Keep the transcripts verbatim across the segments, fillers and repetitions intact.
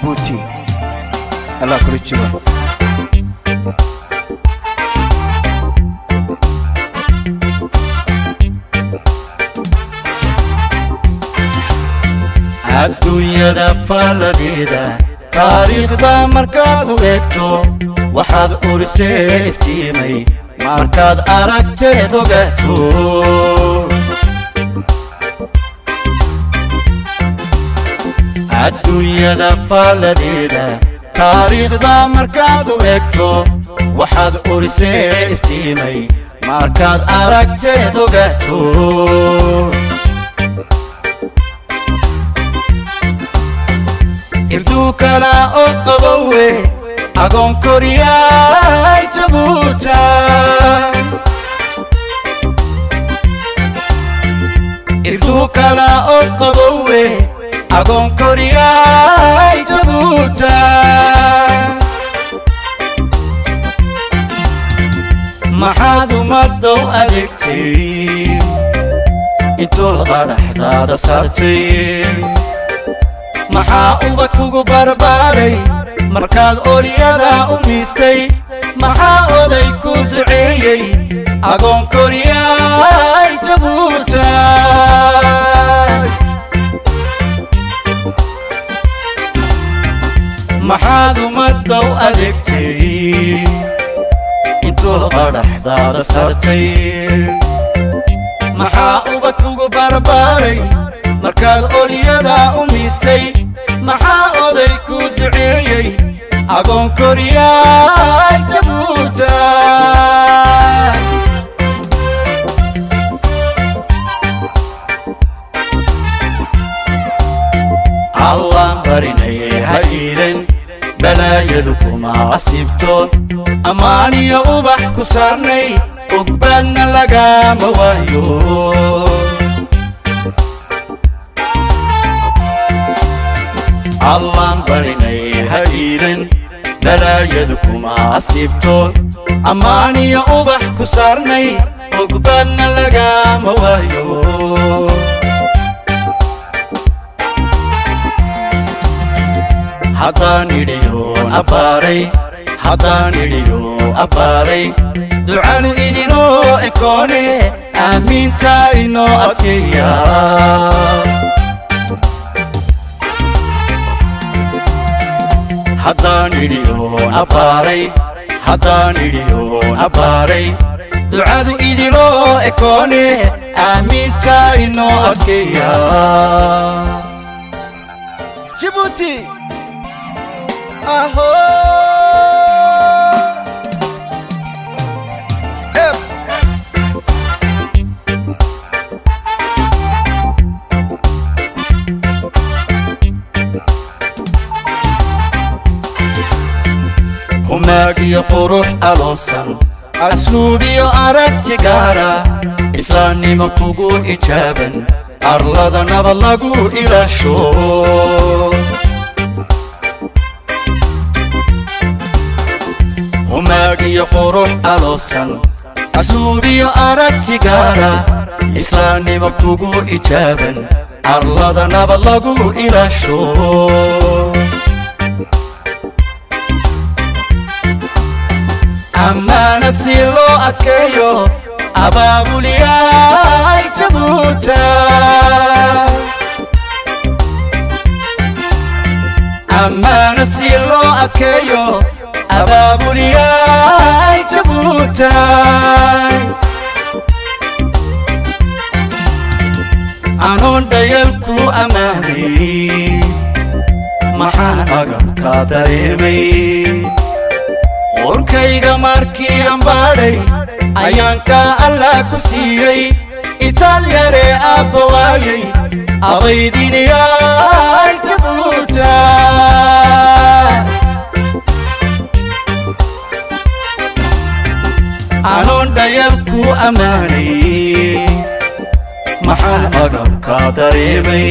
جيبوتي الله كل شيء الدنيا دفالة ديدا تاريخ دا مركاد ويكتو وحد أرسي افتيمي مركاد أركتي دوغتو الدنيا دفالة ديدا تاريخ دا مركاد ويكتو وحد أرسي افتيمي مركاد أركتي دوغتو إردو كلا أطبوه أقوم كورياي تبوتا إردو كلا أطبوه أقوم كورياي تبوتا محادو مدو أدكتي انتو الغرح دادا صارتي maxaa uba kugu barbaaray markaad ooliyada u miistay maxaa oday ku duceeyay agoon koriyay jabuuta maxaad umaddow adeegtay intuu qadhaxdaada sartay maxaa uba kugu barbaaray markaad ooliyada u miistay maxaa oday ku duceeyay agoon koriyay jabuuta allah barinayay haylen balaayadu kuma asibto amaaniya ubax ku saarnay ogbaadna lagama waayo الله بريني هيرن بلا يدكم عصيبتو أماني يا أبح كسرني وقبلنا لقى موايو حضاني ديو أباري حضاني ديو أباري دعانو إدينو إكوني آمين تاينو أكيا حضاني ديو أباري حضاني ديو أباري دعادو إدلو إكوني آمين تاينو أكيا جيبوتي أهو هماقي قروح ألوصن أسلوبي أردت قارا إسلامي مكوغو إجابا أرلد نبلغو إلى الشور هماقي قروح ألوصن أسلوبي أردت قارا إسلامي مكوغو إجابا أرلد نبلغو إلى الشور أما نسيلو أكيو أبابو لياي جبوتا أما نسيلو أكيو أبابو لياي جبوتا أنون ديالكو أمامي محان أقبكا دريمي warkayga markii aan baadhay ayaan ka alla ku siiyay Itaalyare abwaayay abaydiniyay jabuuta anon dayalku amaanay maxaan agabka dareemay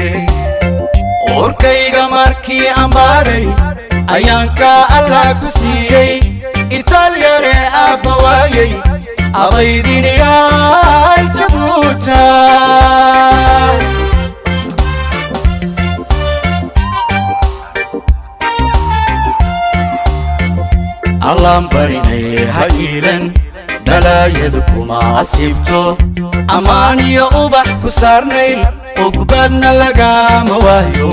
warkayga markii aan baadhay ayaan ka alla ku siiyay Itaalyare abwaayay abaydiniyay jabuuta allaan barinay ha iilan balaayadukuma asiibto ammaan iyo ubax ku saarnay ugbadna lagama waayo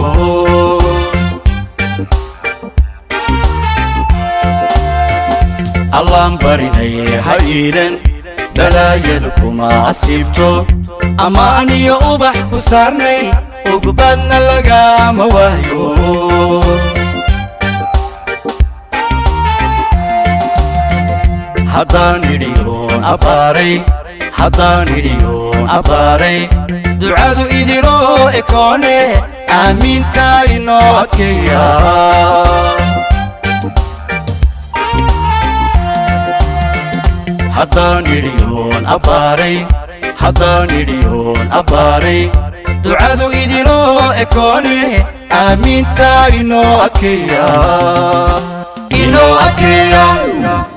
allaan barinay ha iilan balaayadukuma asiibto ammaan iyo ubax ku saarnay ugbadna lagama waayo haddaan idhiyoon abbaaray haddaan idhiyoon abbaaray ducadu idinoo ekoone aamiinta inoo adkeeya haddaan idhiyoon abbaaray haddaan idhiyoon abbaaray ducadu idinoo ekoone aamiinta inoo adkeeya inoo adkeeya